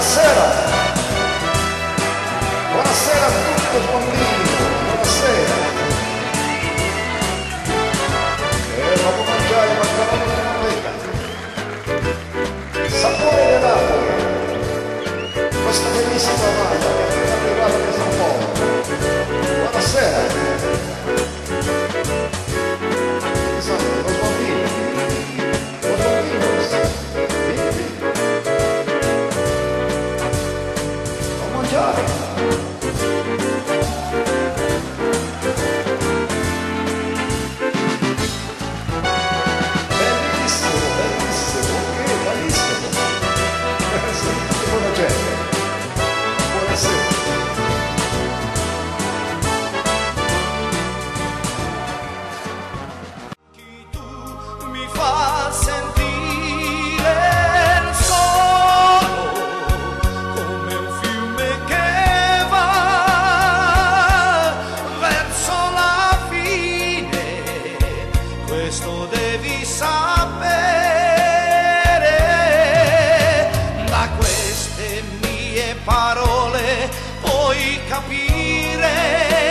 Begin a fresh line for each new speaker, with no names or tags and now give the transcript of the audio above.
Buonasera, buonasera a tutti bambini, buonasera. Vado a mangiare macaroni di Nopeta, sapore di Napoli, questa bellissima maglia che è appena arrivata da San Paolo. Buonasera. Lo bambino, a mangiare. Bellissimo, bellissimo, ok, bellissimo. Buona gente. Buonasera.
Mi fa sentire solo come un fiume che va verso la fine, questo devi sapere. Da queste mie parole puoi capire